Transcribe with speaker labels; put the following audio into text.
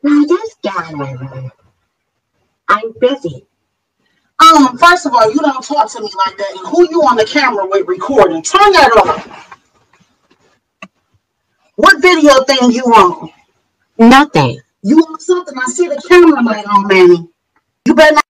Speaker 1: Now this guy, I'm busy.
Speaker 2: First of all, you don't talk to me like that. And who you on the camera with recording? Turn that off. What video thing you on?
Speaker 1: Nothing.
Speaker 2: You on something? I see the camera light on, Manny. You better not